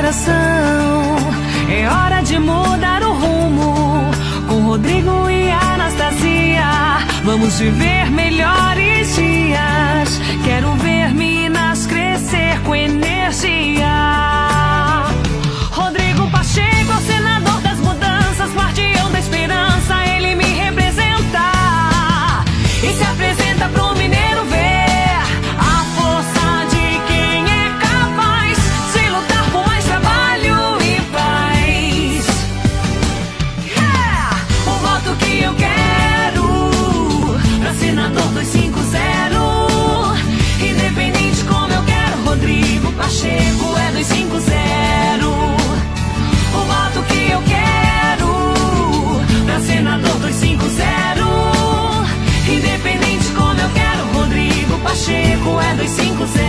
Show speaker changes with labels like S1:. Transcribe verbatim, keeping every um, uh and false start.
S1: coração. É hora de mudar o rumo. Com Rodrigo e Anastasia, vamos viver melhores dias. Quero ver Minas crescer com energia. Rodrigo Pacheco é o senador das mudanças, guardião da esperança, ele me representa e se apresenta pro mineiro ver a força de quem é capaz de lutar por mais trabalho e paz. Yeah! O voto que eu quero pra senador duzentos e cinquenta, independente como eu quero, Rodrigo Pacheco é duzentos e cinquenta. O voto que eu quero pra senador duzentos e cinquenta, independente como eu quero, Rodrigo Pacheco é duzentos e cinquenta.